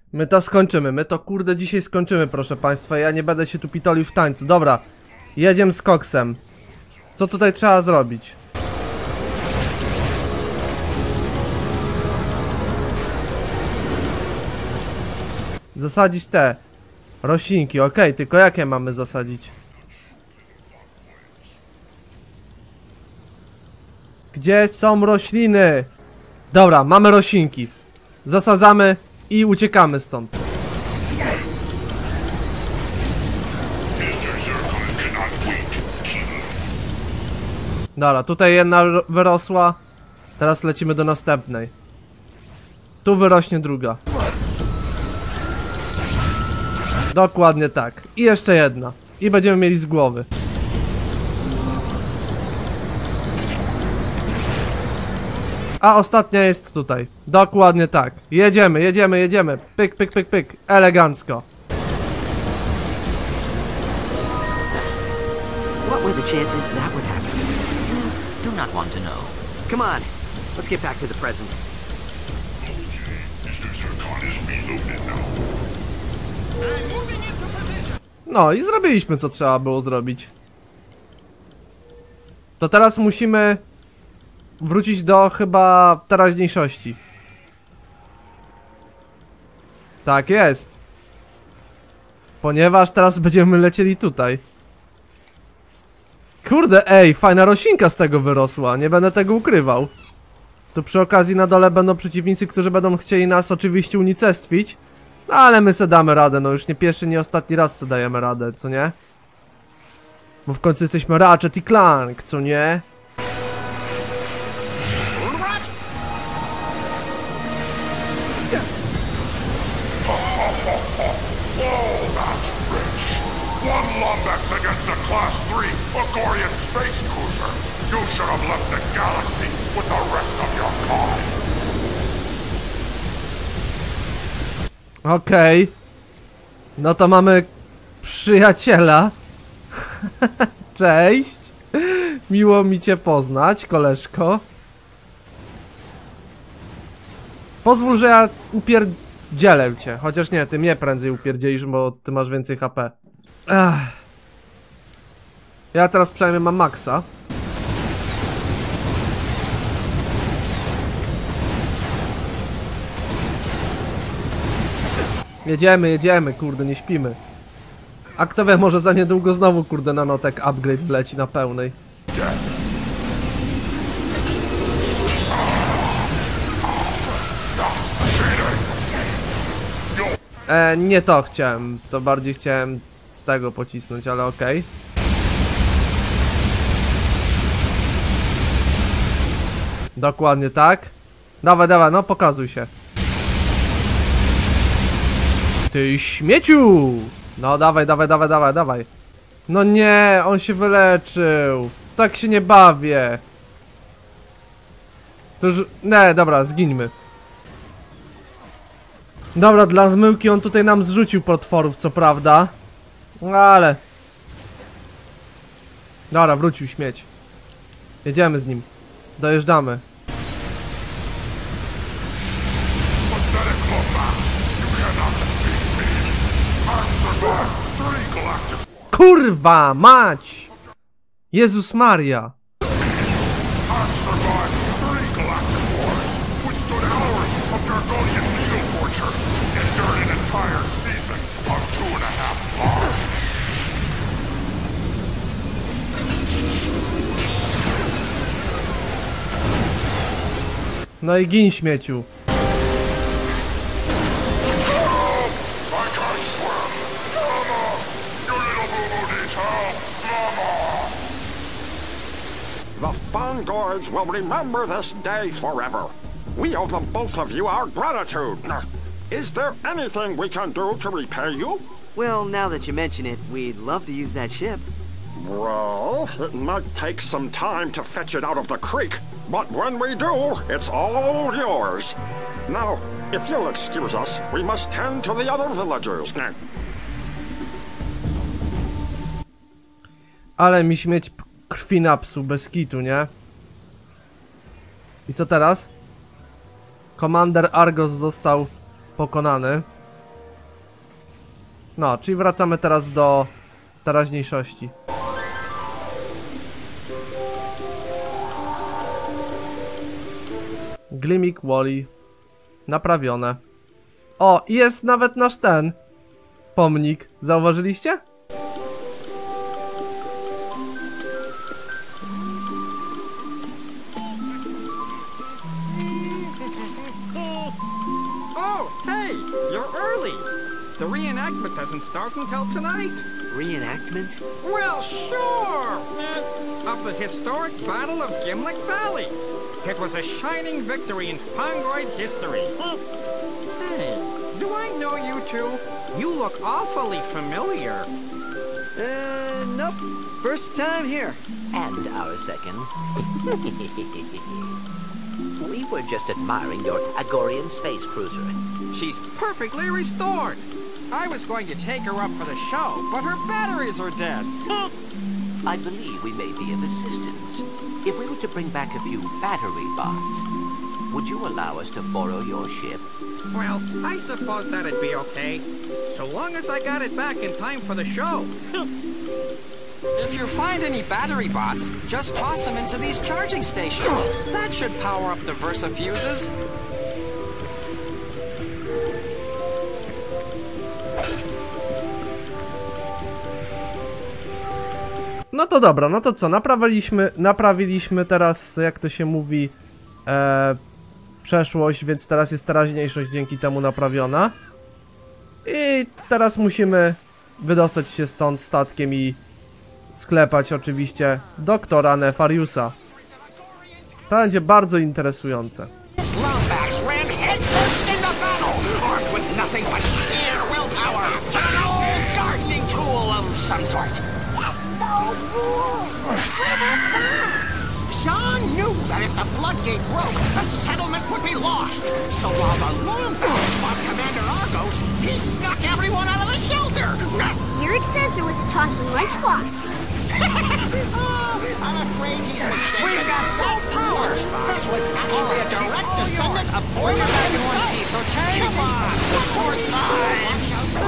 My to skończymy, my to kurde dzisiaj skończymy, proszę państwa. Ja nie będę się tu pitolił w tańcu. Dobra, jedziemy z koksem. Co tutaj trzeba zrobić? Zasadzić te roślinki, okej, tylko jakie mamy zasadzić? Gdzie są rośliny? Dobra, mamy roślinki. Zasadzamy i uciekamy stąd. Dobra, tutaj jedna wyrosła. Teraz lecimy do następnej. Tu wyrośnie druga. Dokładnie tak. I jeszcze jedna. I będziemy mieli z głowy. A ostatnia jest tutaj. Dokładnie tak. Jedziemy, jedziemy, jedziemy. Pyk, pyk, pyk, pyk. Elegancko. What were the chances that would happen? Do not want to know. Come on, let's get back to the present. No i zrobiliśmy co trzeba było zrobić. To teraz musimy wrócić do chyba teraźniejszości. Tak jest. Ponieważ teraz będziemy lecieli tutaj. Kurde, ej, fajna roślinka z tego wyrosła, nie będę tego ukrywał. Tu przy okazji na dole będą przeciwnicy, którzy będą chcieli nas oczywiście unicestwić. No ale my se damy radę, no już nie pierwszy, nie ostatni raz se dajemy radę, co nie? Bo w końcu jesteśmy Ratchet i Clank, co nie? One Lombax against a Class 3 Agorian space cruiser. You should have left the galaxy with the rest of your kind. Okej. No to mamy przyjaciela. Cześć. Miło mi cię poznać, koleżko. Pozwól, że ja upierdzielę cię. Chociaż nie, ty mnie prędzej upierdzielisz, bo ty masz więcej HP. Ech. Ja teraz przynajmniej mam maksa. Jedziemy, jedziemy, kurde, nie śpimy. A kto wie, może za niedługo znowu, kurde, nanotek upgrade wleci na pełnej. Nie to chciałem, to bardziej chciałem z tego pocisnąć, ale okej. Dokładnie tak. Dawaj, dawaj, no pokazuj się. Ty śmieciu! No dawaj, dawaj, dawaj, dawaj, dawaj. No nie, on się wyleczył. Tak się nie bawię. To już... Nie, dobra, zgińmy. Dobra, dla zmyłki on tutaj nam zrzucił potworów, co prawda. Ale... Dobra, wrócił śmieć. Jedziemy z nim. Dojeżdżamy. Kurwa mać! Jezus Maria! No i gin, śmieciu. The Fungords will remember this day forever. We owe the both of you our gratitude. Is there anything we can do to repay you? Well, now that you mention it, we'd love to use that ship. Well, it might take some time to fetch it out of the creek, but when we do, it's all yours. Now, if you'll excuse us, we must tend to the other villagers. Ale mi śmieć krwi napsuł, bez kitu, nie? I co teraz? Komander Argos został pokonany. No, czyli wracamy teraz do teraźniejszości. Glimmick Wally. Naprawione. O, jest nawet nasz ten pomnik. Zauważyliście? Oh, hey, you're early. The reenactment doesn't start until tonight. Reenactment? Well, sure. Of the historic Battle of Gimlick Valley. It was a shining victory in Fongoid history. Say, do I know you two? You look awfully familiar. Nope. First time here. And our second. We were just admiring your Agorian space cruiser. She's perfectly restored. I was going to take her up for the show, but her batteries are dead. I believe we may be of assistance. If we were to bring back a few battery bots, would you allow us to borrow your ship? Well, I suppose that'd be okay. So long as I got it back in time for the show. If you find any battery bots, just toss them into these charging stations. That should power up the Versafuses. No to dobra, no to co? Naprawiliśmy teraz, jak to się mówi, przeszłość, więc teraz jest teraźniejszość dzięki temu naprawiona. I teraz musimy wydostać się stąd statkiem i sklepać oczywiście doktora Nefariusa. To będzie bardzo interesujące. Lombax ran headfirst into battle, armed with nothing but sheer willpower and an old gardening tool of some sort. Sean knew that if the floodgate broke, the settlement would be lost. So while the Lombax fought Commander Argos, he snuck everyone out of the shelter. Eric says there was a talking lunchbox. I'm afraid he's mistaken. We've got full power. This was actually a direct descendant of Order himself. Come on, the sword time.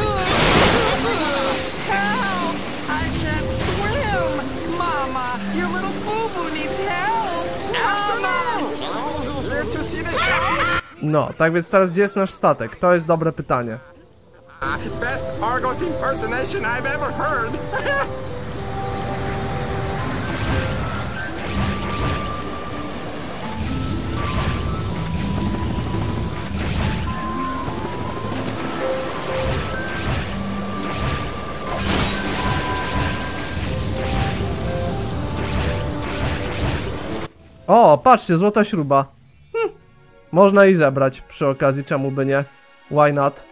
Help! I can't swim! Mama, your little boo-boo needs help! Mama! Live to see the show! No, tak więc teraz gdzie jest nasz statek? To jest dobre pytanie. Best Argos impersonation I've ever heard! O, patrzcie, złota śruba. Można i zebrać przy okazji, czemu by nie? Why not?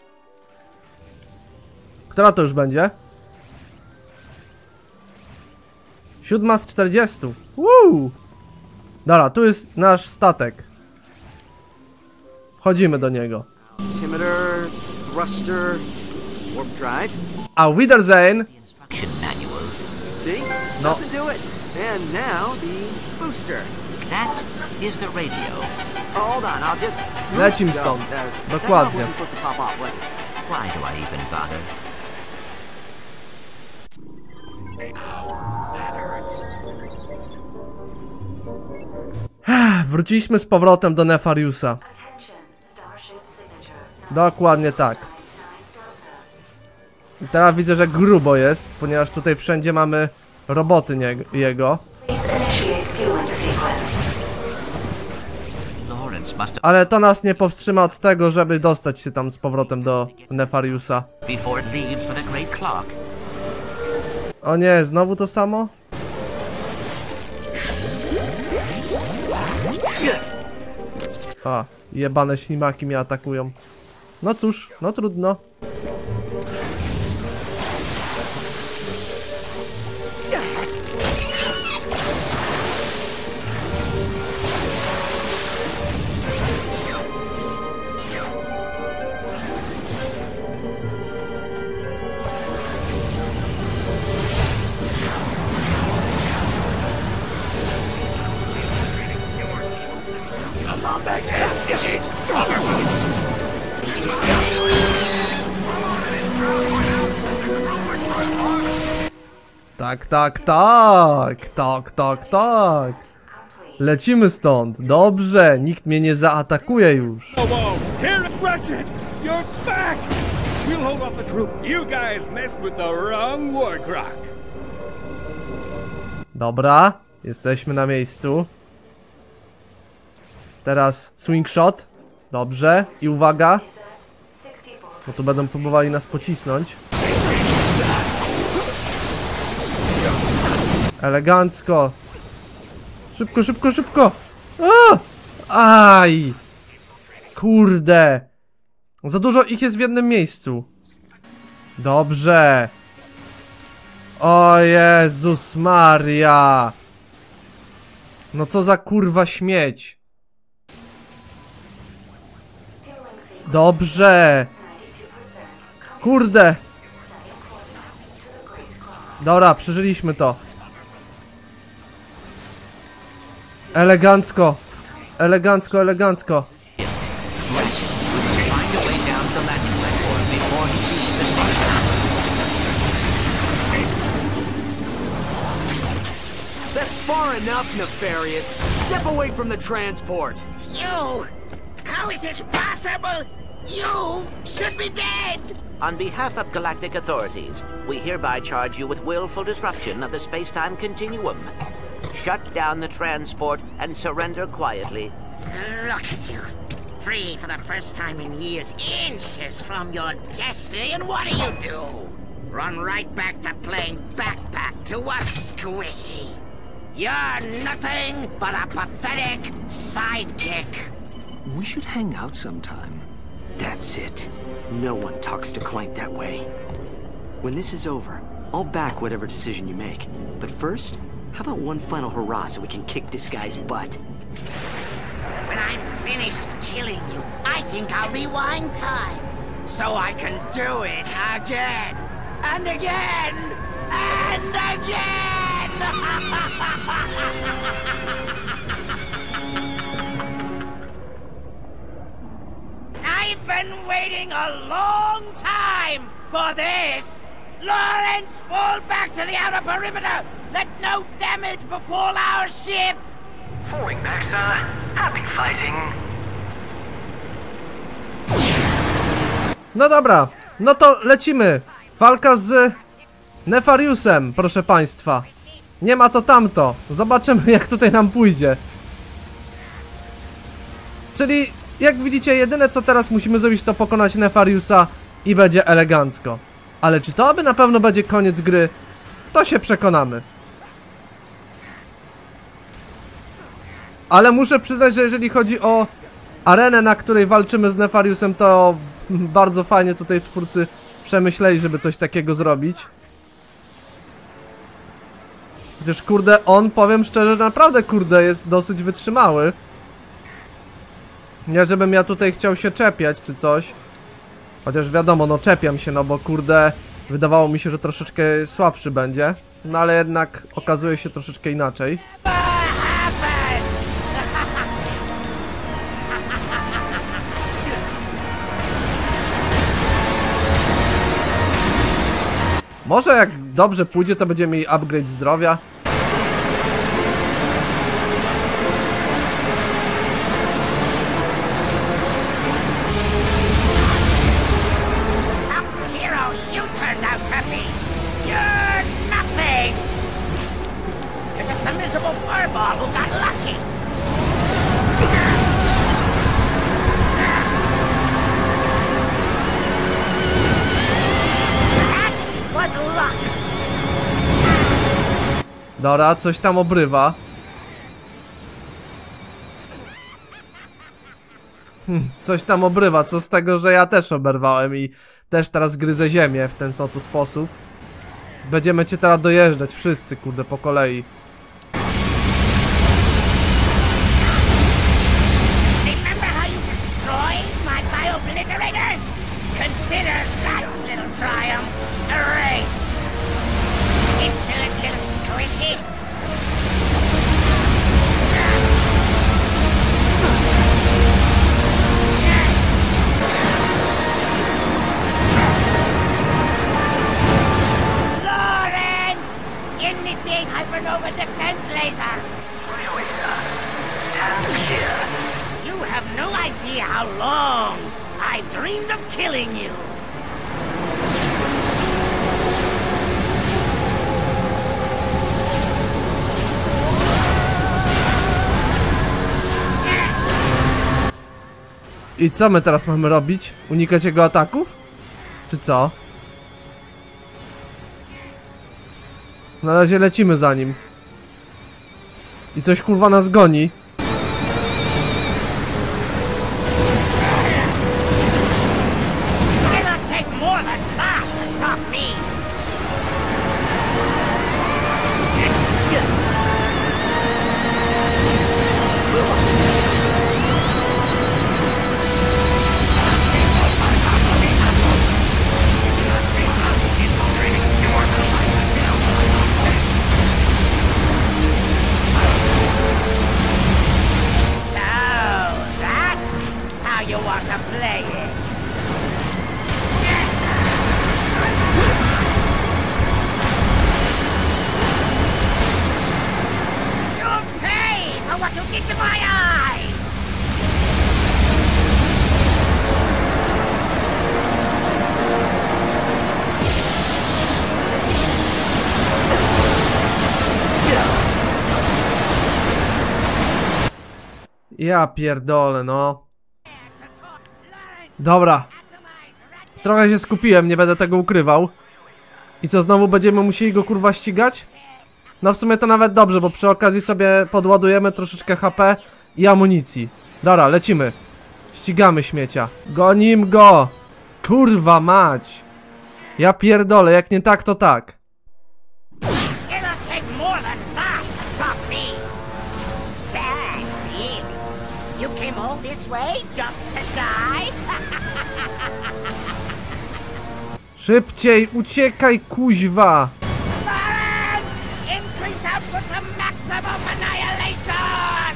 Która to już będzie? 7 z 40. Woo! Dobra, tu jest nasz statek. Wchodzimy do niego. Altimeter, thruster, warp drive. Auf Wiedersehen! Instruction manual. See? No. Enough to do it. And now the booster. That is the radio. Oh, hold on, I'll just... Lecim Go. stąd. That knob Dokładnie. wasn't supposed to pop off, was it? Why do I even bother? Wróciliśmy z powrotem do Nefariusa. Dokładnie tak. I teraz widzę, że grubo jest, ponieważ tutaj wszędzie mamy roboty jego. Lawrence must have Ale to nas nie powstrzyma od tego, żeby dostać się tam z powrotem do Nefariusa. before it leaves for the great clock. O nie, znowu to samo? A, jebane ślimaki mnie atakują. No cóż, no trudno. Tak, tak, tak. Tak, tak, tak. Lecimy stąd. Dobrze, nikt mnie nie zaatakuje już. Whoa, whoa! Terran Russians! You're back! We'll hold off the troop. You guys messed with the wrong Warcrock. Dobra, jesteśmy na miejscu. Teraz swing shot. Dobrze, i uwaga. Bo tu będą próbowali nas pocisnąć. Elegancko. Szybko, szybko, szybko. Aj! Kurde. Za dużo ich jest w jednym miejscu. Dobrze. O Jezus Maria. No co za kurwa śmieć. Dobrze. Kurde. Dobra, przeżyliśmy to. Elegancko. Elegancko, elegancko. Ratchet, we must find a way down to the landing platform before he leaves the station. That's far enough, Nefarious. Step away from the transport. You! How is this possible? You should be dead! On behalf of galactic authorities, we hereby charge you with willful disruption of the space-time continuum. Shut down the transport and surrender quietly. Look at you. Free for the first time in years, inches from your destiny, and what do? Run right back to playing backpack to us, Squishy. You're nothing but a pathetic sidekick. We should hang out sometime. That's it. No one talks to Clank that way. When this is over, I'll back whatever decision you make. But first, how about one final hurrah so we can kick this guy's butt? When I'm finished killing you, I think I'll rewind time. So I can do it again. And again. And again. I've been waiting a long time for this! Lawrence, fall back to the outer perimeter! Let no damage befall our ship! Falling back, sir. Happy fighting. No dobra, no to lecimy. Walka z Nefariusem, proszę państwa. Nie ma to tamto. Zobaczymy, jak tutaj nam pójdzie. Czyli, jak widzicie, jedyne co teraz musimy zrobić, to pokonać Nefariusa i będzie elegancko. Ale czy to aby na pewno będzie koniec gry? To się przekonamy. Ale muszę przyznać, że jeżeli chodzi o arenę, na której walczymy z Nefariusem, to bardzo fajnie tutaj twórcy przemyśleli, żeby coś takiego zrobić. Chociaż kurde, on, powiem szczerze, naprawdę kurde jest dosyć wytrzymały. Nie żebym ja tutaj chciał się czepiać czy coś. Chociaż wiadomo, no czepiam się, no bo kurde, wydawało mi się, że troszeczkę słabszy będzie. No ale jednak okazuje się troszeczkę inaczej. Może jak dobrze pójdzie, to będziemy mieli upgrade zdrowia. Some hero you turned out to be! You're nothing! You're just a miserable furball who got lucky! Was luck. Dobra, coś tam obrywa. Coś tam obrywa, co z tego, że ja też oberwałem i też teraz gryzę ziemię w ten oto sposób. Będziemy cię teraz dojeżdżać wszyscy, kurde, po kolei. Remember how you destroyed my biobliterator? Consider that little triumph erased. Insolent little squishy. Lawrence! You killing you. I co my teraz mamy robić? Unikać jego ataków? Czy co? Na razie lecimy za nim. I coś kurwa nas goni. It'll take more than that to stop me. You want to play it? You'll pay for what you did to my eye! Ja pierdolę, no. Dobra. Trochę się skupiłem, nie będę tego ukrywał. I co, znowu będziemy musieli go kurwa ścigać? No w sumie to nawet dobrze, bo przy okazji sobie podładujemy troszeczkę HP i amunicji. Dobra, lecimy. Ścigamy śmiecia. Gonim go! Kurwa mać! Ja pierdolę, jak nie tak to tak. It'll take more than that to stop me. Sad, really? You came all this way just to die? Szybciej, uciekaj, kuźwa! Lawrence! Increase output to maximum annihilation!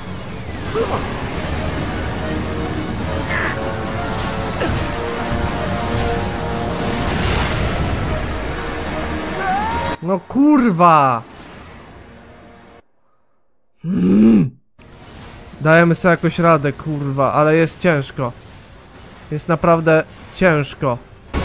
No kurwa! Dajemy sobie jakoś radę, kurwa, ale jest ciężko. Jest naprawdę ciężko.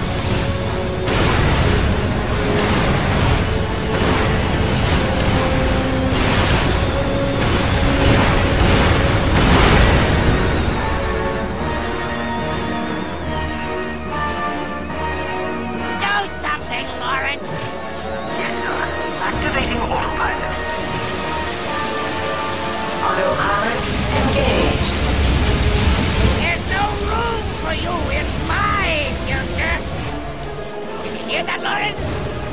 Do something, Lawrence! Yes, sir. Activating autopilot. Autopilot engaged. There's no room for you in my future! Did you hear that, Lawrence?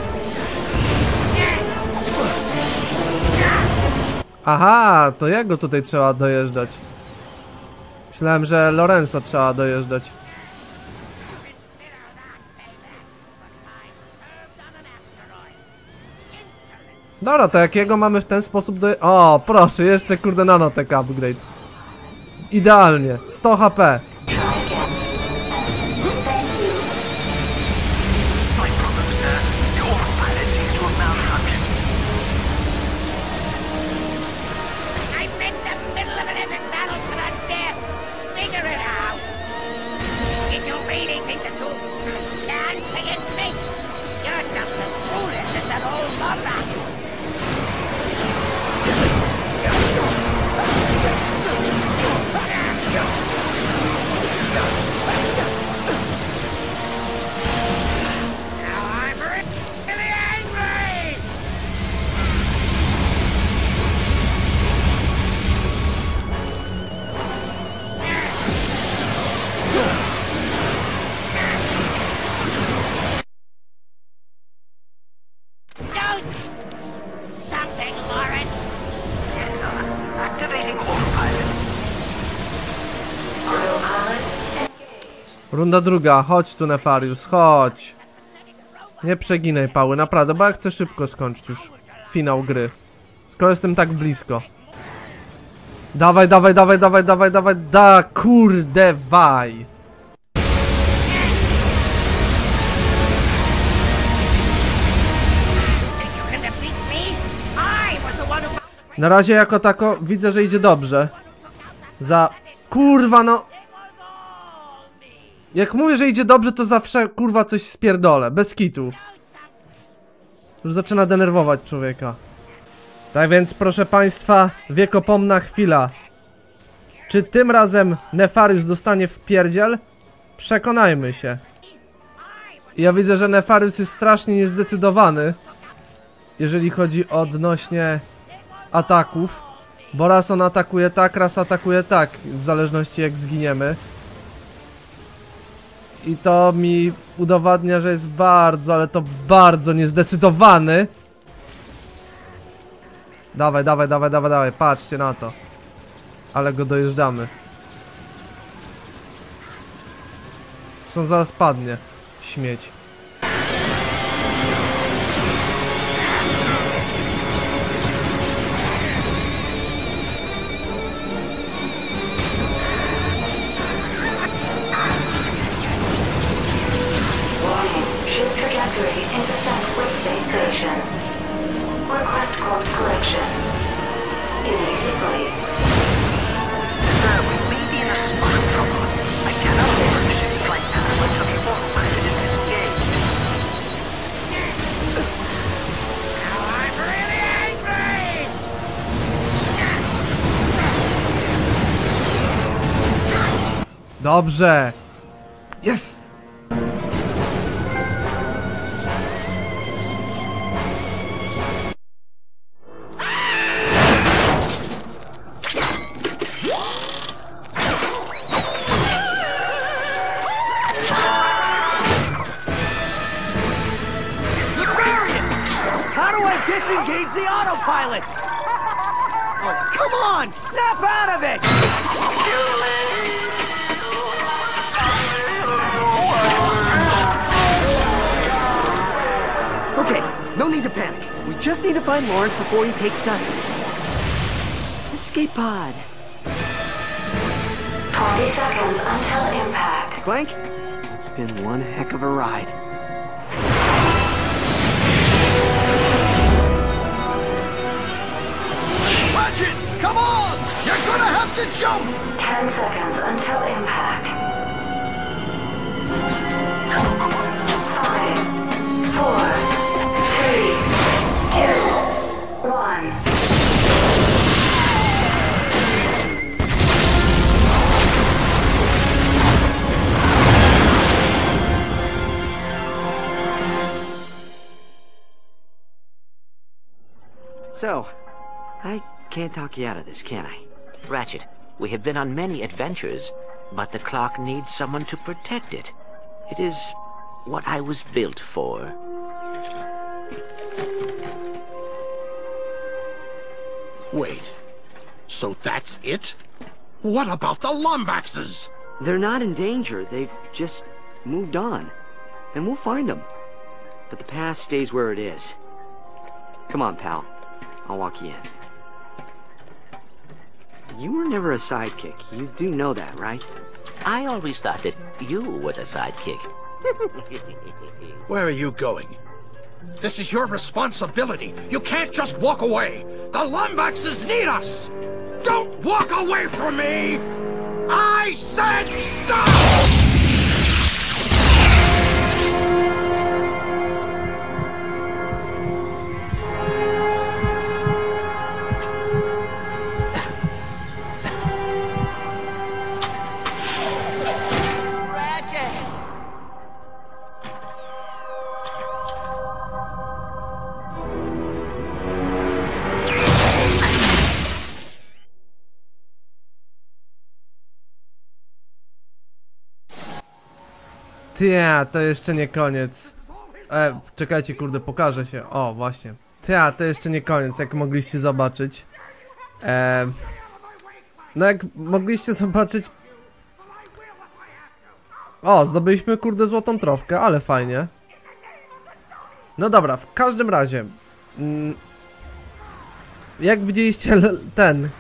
Aha, to jego tutaj trzeba dojeżdżać. Myślałem, że Lorenza trzeba dojeżdżać. Dobra, to jakiego mamy w ten sposób do... O, proszę, jeszcze kurde nanotech upgrade. Idealnie, 100 HP. My problem, sir. The autopilot seems to have malfunctioned. I'm in the middle of an epic battle to the death! Figure it out! Did you really think the Doom stood a chance against me? You're just as foolish as that old Lorax! Now I'm really angry! Do something, Lawrence! Yes, sir. Activating autopilot. Autopilot engaged. Runda druga, chodź tu Nefarius, chodź. Nie przeginaj pały, naprawdę, bo ja chcę szybko skończyć już finał gry. Skoro jestem tak blisko. Dawaj, dawaj, dawaj, dawaj, dawaj, dawaj, da kurde waj. Na razie jako tako widzę, że idzie dobrze. Za... Kurwa no... Jak mówię, że idzie dobrze, to zawsze kurwa coś spierdolę, bez kitu. Już zaczyna denerwować człowieka. Tak więc, proszę państwa, wiekopomna chwila. Czy tym razem Nefarius dostanie w pierdziel? Przekonajmy się. Ja widzę, że Nefarius jest strasznie niezdecydowany, jeżeli chodzi odnośnie ataków. Bo raz on atakuje tak, raz atakuje tak, w zależności jak zginiemy. I to mi udowadnia, że jest bardzo, ale to bardzo niezdecydowany. Dawaj, dawaj, dawaj, dawaj, dawaj, patrzcie na to. Ale go dojeżdżamy. Co zaraz padnie. Śmieć. Dobrze! Jest! How do I disengage the autopilot? Oh, come on! Snap out of it! Okay, no need to panic. We just need to find Lawrence before he takes the escape pod. 20 seconds until impact. Clank, it's been one heck of a ride. Ratchet, come on! You're gonna have to jump! 10 seconds until impact. 5, 4, 3, 2, 1. So, I can't talk you out of this, can I? Ratchet, we have been on many adventures, but the clock needs someone to protect it. It is what I was built for. Wait, so that's it? What about the Lombaxes? They're not in danger. They've just moved on. And we'll find them. But the past stays where it is. Come on, pal. I'll walk you in. You were never a sidekick. You do know that, right? I always thought that you were the sidekick. Where are you going? This is your responsibility. You can't just walk away. The Lombaxes need us. Don't walk away from me! I said stop! Tja, to jeszcze nie koniec. Czekajcie, kurde, pokażę się. O, właśnie. Tja, to jeszcze nie koniec, jak mogliście zobaczyć. No jak mogliście zobaczyć... O, zdobyliśmy, kurde, złotą trofkę, ale fajnie. No dobra, w każdym razie... jak widzieliście ten...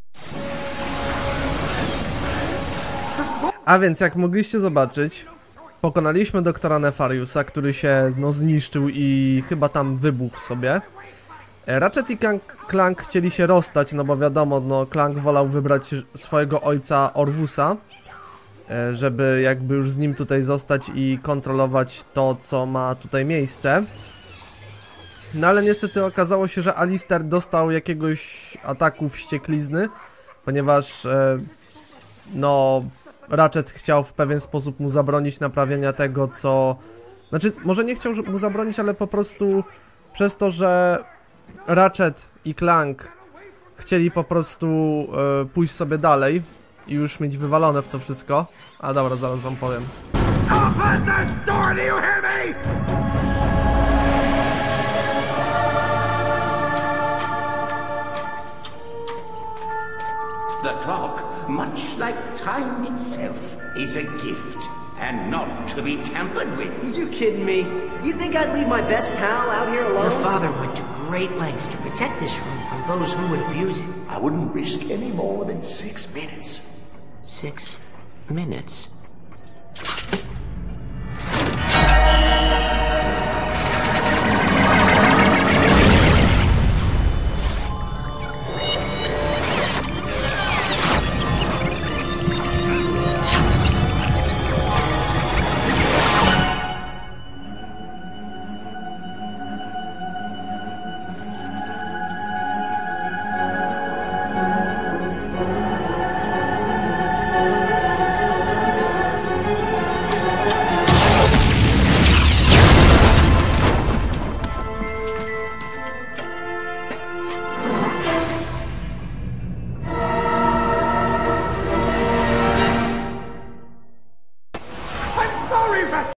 A więc jak mogliście zobaczyć, Pokonaliśmy doktora Nefariusa, który się no zniszczył i chyba tam wybuchł sobie. Ratchet i Clank chcieli się rozstać, no bo wiadomo, no Clank wolał wybrać swojego ojca Orwusa, żeby jakby już z nim tutaj zostać i kontrolować to, co ma tutaj miejsce. No ale niestety okazało się, że Alistair dostał jakiegoś ataku wścieklizny, ponieważ no Ratchet chciał w pewien sposób mu zabronić naprawienia tego, co... Znaczy, może nie chciał mu zabronić, ale po prostu przez to, że Ratchet i Clank chcieli po prostu pójść sobie dalej i już mieć wywalone w to wszystko. A dobra, zaraz wam powiem. Open this door, do you hear me? The clock, much like time itself, is a gift and not to be tampered with. You kidding me? You think I'd leave my best pal out here alone? Your father went to great lengths to protect this room from those who would abuse it. I wouldn't risk any more than 6 minutes. 6 minutes?